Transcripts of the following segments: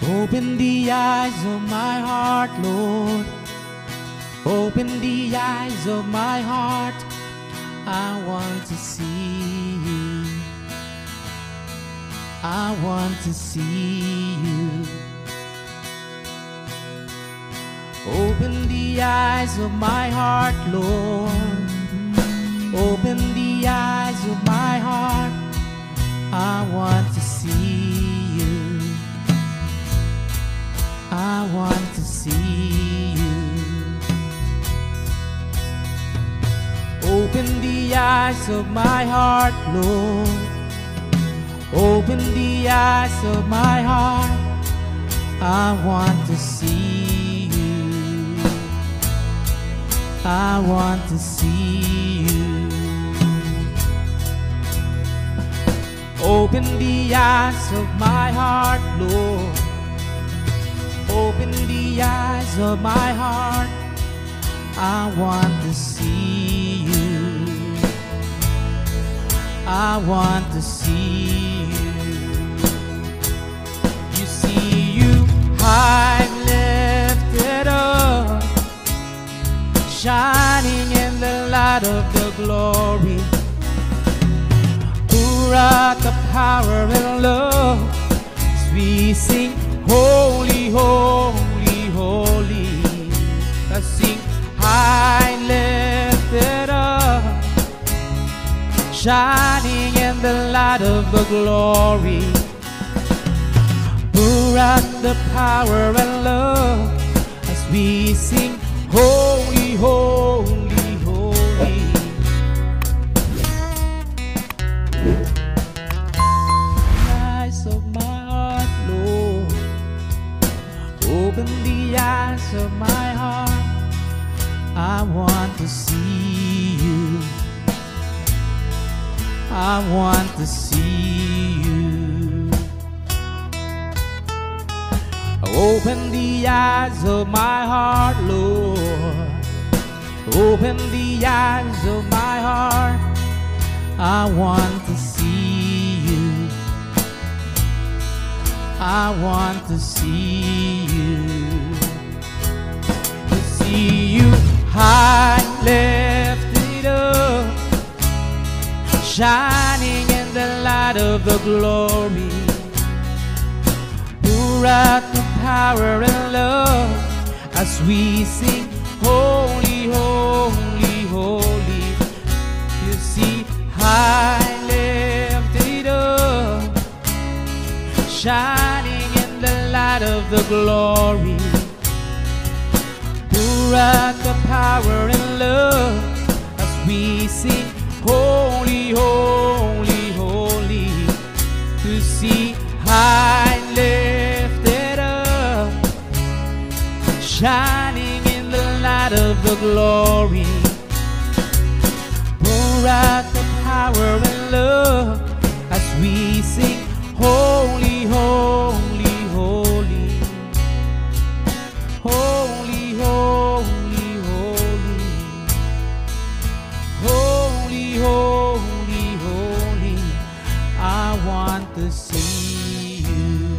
Open the eyes of my heart, Lord. Open the eyes of my heart. I want to see you. I want to see you. Open the eyes of my heart, Lord. Open the eyes of my heart. I want to see you. I want to see you. Open the eyes of my heart, Lord. Open the eyes of my heart. I want to see you. I want to see you. Open the eyes of my heart, Lord. Open the eyes of my heart. I want to see you. I want to see you. You see, you high lifted up, shining in the light of the glory. Pour out the power and love as we sing, holy, holy, holy. Let's sing, high lifted up, shining in the light of the glory. Pour out the power and love as we sing, holy, holy, holy. Eyes of my heart, Lord. Open the eyes of my heart. I want to see you. I want to see you. Open the eyes of my heart, Lord. Open the eyes of my heart. I want to see you. I want to see you. To see you high lifted up, shining in the light of the glory. Pour out the power and love as we sing, holy, holy, holy. You see, high lifted up, shining in the light of the glory. Pour out the power and love as we sing, holy, holy, holy. To see, high lifted up, shining in the light of the glory. Pour out the power and love as we sing, holy, holy, holy. Holy, holy, holy. Holy, holy, holy. I want to see you.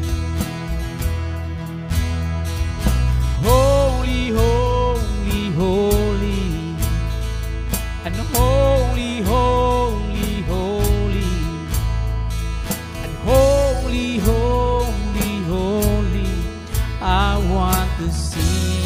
Holy, holy, holy. And holy, holy, holy. And holy, holy, holy. I want to see you.